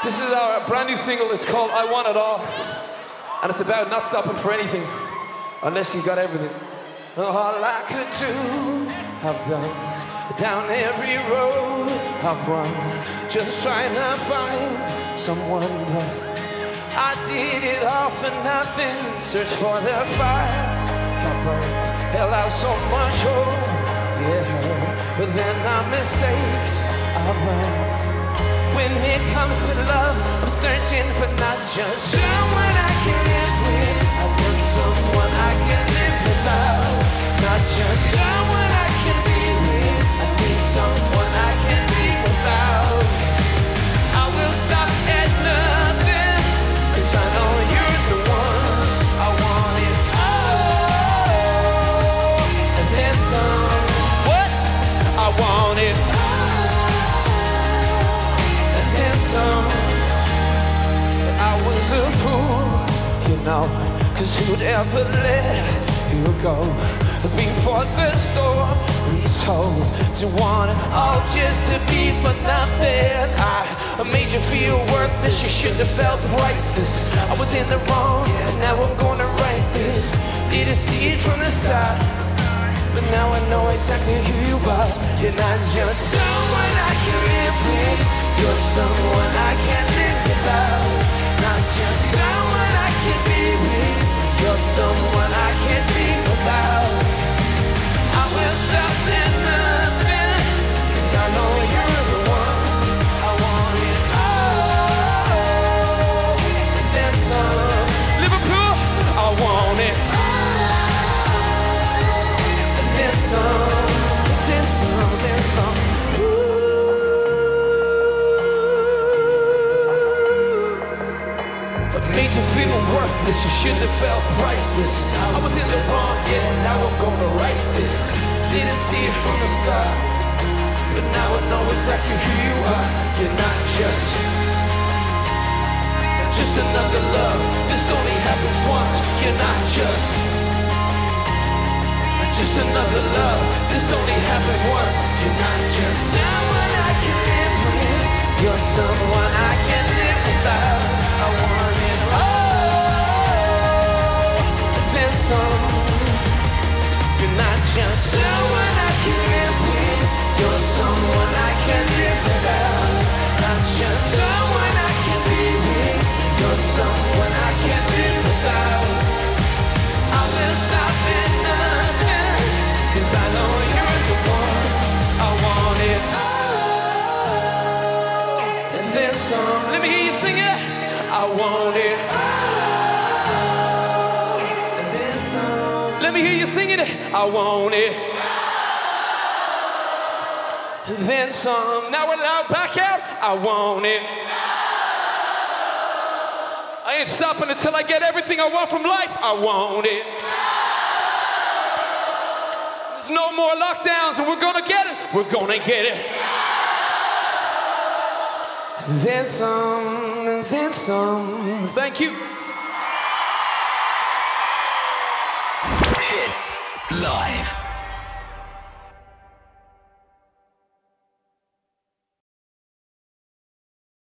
This is our brand new single. It's called I Want It All. And it's about not stopping for anything unless you got everything. All I could do, I've done. Down every road I've run, just trying to find someone. But I did it all for nothing. Search for the fire, got burned, held out so much hope, yeah. But then our mistakes I've learned. When it comes to love, I'm searching for not just someone I can live with. I want someone I can live without. Not just someone I can be with. I need someone I can be without. I will stop at nothing, 'cause I know you're the one. I want it all, and then some. What? I want it all. I was a fool, you know, 'cause who'd ever let you go before the story's told? To want it all just to be for nothing. I made you feel worthless, you should have felt priceless. I was in the wrong, and now I'm gonna write this. Didn't see it from the start, but now I know exactly who you are. You're not just someone I can live with. You're someone I can't live without. Not just someone I can be with. You're someone I can't be without. I will stop at nothing, 'cause I know you're the one. I want it all, and then some. Liverpool, I want it all, and then some, then some, then some. Made you feel worthless, you should have felt priceless. I was in the wrong, yeah, now I'm gonna write this. Didn't see it from the start, but now I know exactly who you are. You're not just another love. This only happens once. You're not just another love. This only happens once. You're not just someone I can live with. You're someone I can live without. I want it all, then some. You're not just someone I can live with. You're someone I can live without. Not just someone I can be with. You're someone I can't live without. I will stop at nothing, 'cause I know you're the one. I want it all, and then some. Let me hear you sing it. I want it all, and then some. Let me hear you singing it. I want it and then some. Now we're loud, back out. I want it. I ain't stopping until I get everything I want from life. I want it. There's no more lockdowns, and we're gonna get it. We're gonna get it. Then some, then some. Thank you. Hits live.